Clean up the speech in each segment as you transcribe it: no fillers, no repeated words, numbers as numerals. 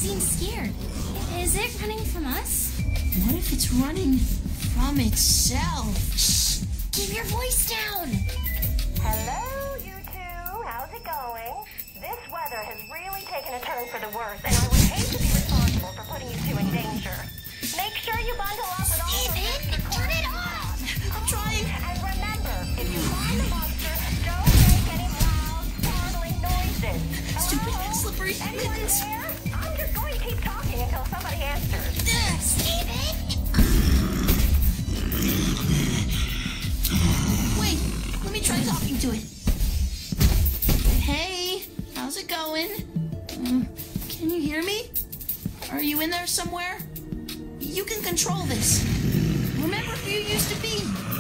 seems scared. Is it running from us? What if it's running from itself? Shh! Keep your voice down! Hello, you two. How's it going? This weather has really taken a turn for the worse, and I would hate to be responsible for putting you two in danger. Make sure you bundle up with all the Steven, turn it off! I'm trying. And remember, if you find the monster, don't make any loud, startling noises. Stupid, Hello? slippery Anyone mittens. there? I'm just going to keep talking until somebody answers. Steven! Wait, let me try talking to it. Hey, how's it going? Can you hear me? Are you in there somewhere? You can control this. Remember who you used to be.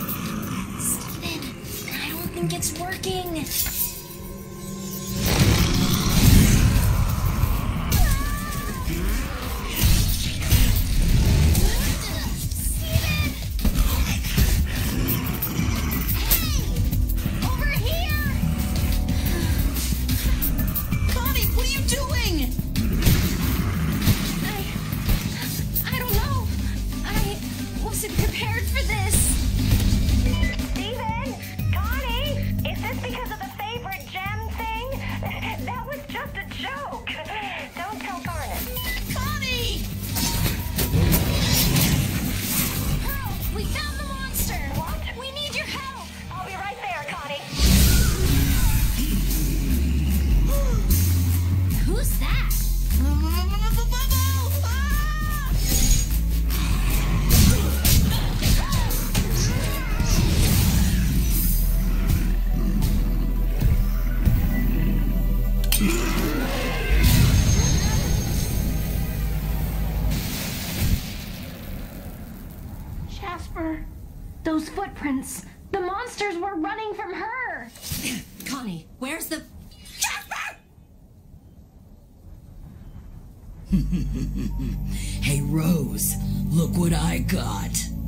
Steven, I don't think it's working. Connie, what are you doing? I don't know. I wasn't prepared for this. Steven? Connie? Is this because of the favorite gem thing? That was just a joke. Don't tell Garnet. Connie! Help! We found the monster! What? We need your help! I'll be right there, Connie. Who's that? Jasper, those footprints. The monsters were running from her. Connie, where's the... Hey, Rose, look what I got.